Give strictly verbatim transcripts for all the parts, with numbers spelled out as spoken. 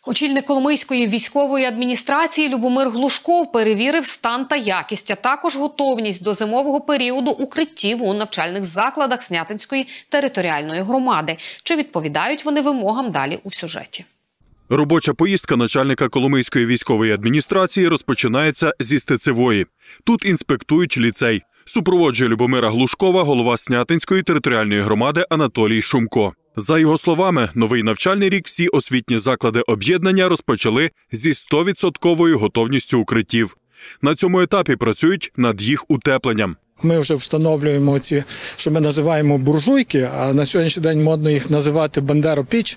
Очільник Коломийської військової адміністрації Любомир Глушков перевірив стан та якість, а також готовність до зимового періоду укриттів у навчальних закладах Снятинської територіальної громади. Чи відповідають вони вимогам, далі у сюжеті. Робоча поїздка начальника Коломийської військової адміністрації розпочинається зі Стецевої. Тут інспектують ліцей. Супроводжує Любомира Глушкова голова Снятинської територіальної громади Анатолій Шумко. За його словами, новий навчальний рік всі освітні заклади об'єднання розпочали зі сто відсотковою готовністю укриттів. На цьому етапі працюють над їх утепленням. Ми вже встановлюємо ці, що ми називаємо буржуйки, а на сьогоднішній день модно їх називати бандеропіч.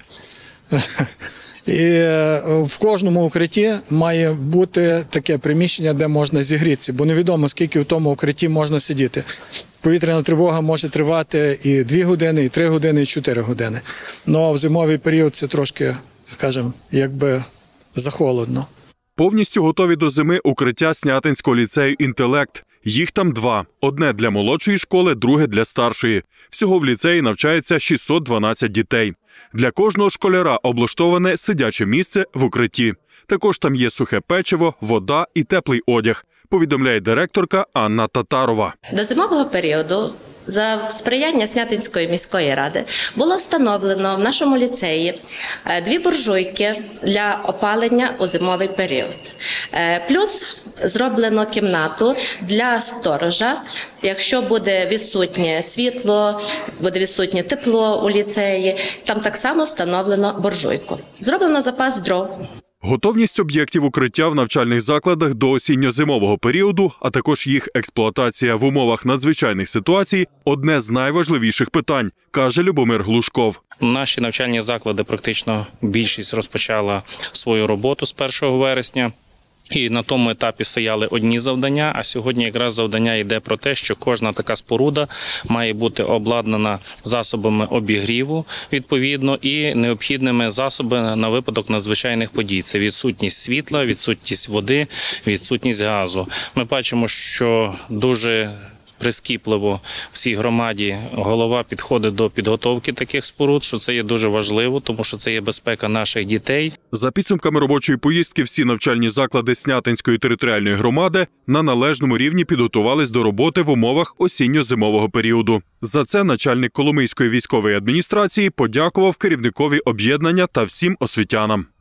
І в кожному укритті має бути таке приміщення, де можна зігрітися, бо невідомо, скільки в тому укритті можна сидіти. Повітряна тривога може тривати і дві години, і три години, і чотири години. Ну, в зимовий період це трошки, скажімо, якби захолодно. Повністю готові до зими укриття Снятинського ліцею «Інтелект». Їх там два. Одне для молодшої школи, друге для старшої. Всього в ліцеї навчається шістсот дванадцять дітей. Для кожного школяра облаштоване сидяче місце в укритті. Також там є сухе печиво, вода і теплий одяг, повідомляє директорка Анна Татарова. До зимового періоду за сприяння Снятинської міської ради було встановлено в нашому ліцеї дві буржуйки для опалення у зимовий період. Плюс зроблено кімнату для сторожа, якщо буде відсутнє світло, буде відсутнє тепло у ліцеї, там так само встановлено буржуйку. Зроблено запас дров. Готовність об'єктів укриття в навчальних закладах до осінньо-зимового періоду, а також їх експлуатація в умовах надзвичайних ситуацій – одне з найважливіших питань, каже Любомир Глушков. Наші навчальні заклади практично більшість розпочала свою роботу з першого вересня. І на тому етапі стояли одні завдання, а сьогодні якраз завдання йде про те, що кожна така споруда має бути обладнана засобами обігріву, відповідно, і необхідними засобами на випадок надзвичайних подій. Це відсутність світла, відсутність води, відсутність газу. Ми бачимо, що дуже прискіпливо всій громаді голова підходить до підготовки таких споруд, що це є дуже важливо, тому що це є безпека наших дітей. За підсумками робочої поїздки всі навчальні заклади Снятинської територіальної громади на належному рівні підготувались до роботи в умовах осінньо-зимового періоду. За це начальник Коломийської військової адміністрації подякував керівникові об'єднання та всім освітянам.